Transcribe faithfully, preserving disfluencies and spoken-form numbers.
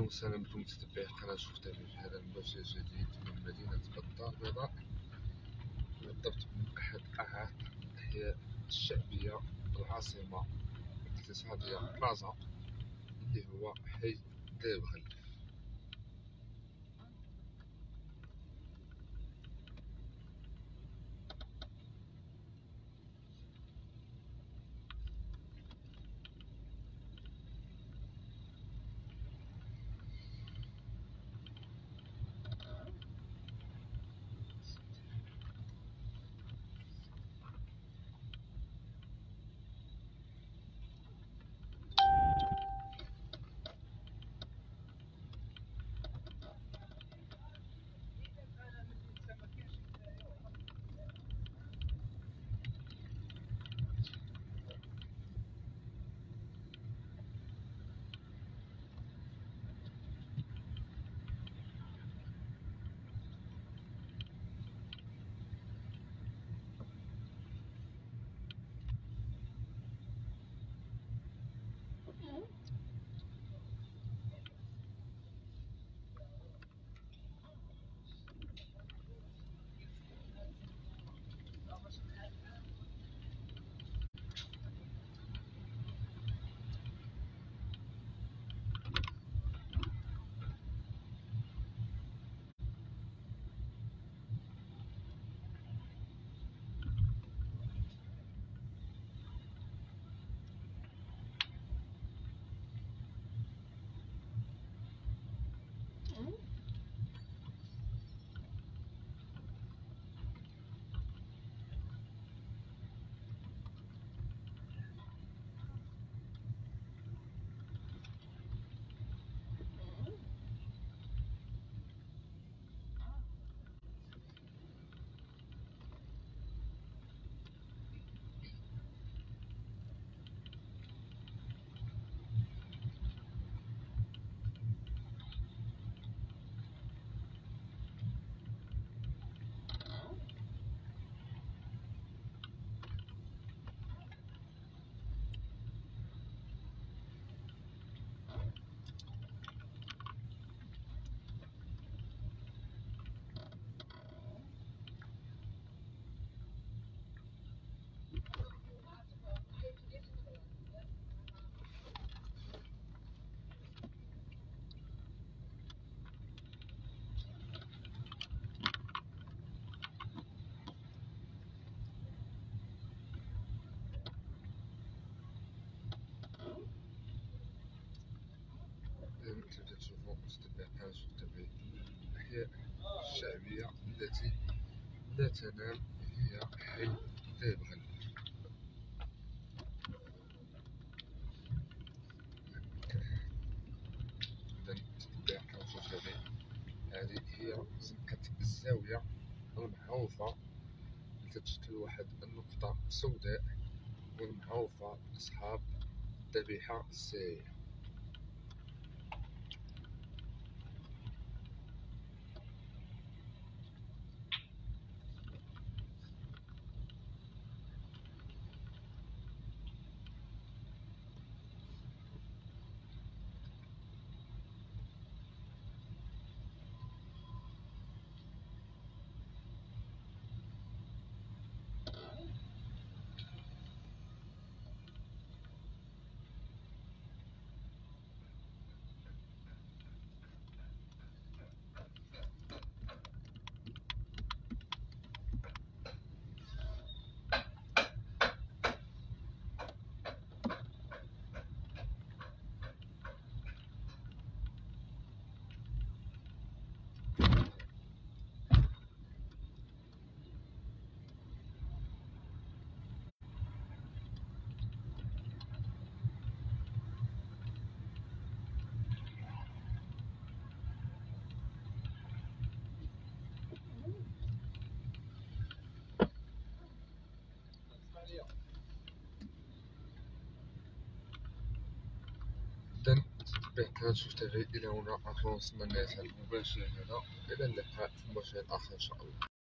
وسهلا بكم متتبعي قناة شوف تي في في هذا المباشر الجديد من مدينة بطار البيضاء، بالضبط من أحد أعاق الأحياء الشعبية العاصمة الاقتصادية بلازا، اللي هو حي دابغل. مثل ما تشوفوا متتبعي قناة شوف تي في، الأحياء الشعبية التي لا تنام هي حي دابغل. إذا متتبعي قناة شوف تي في، هذه هي زنقة الزاوية المعروفة اللي تشكل واحد النقطة سوداء والمعروفة لأصحاب الذبيحة السرية. إذا متتبعي قناة شوف تي في، إلى هنا نكون وصلنا لنهاية هذا المباشر هذا، إلى اللقاء في مباشر آخر إن شاء الله.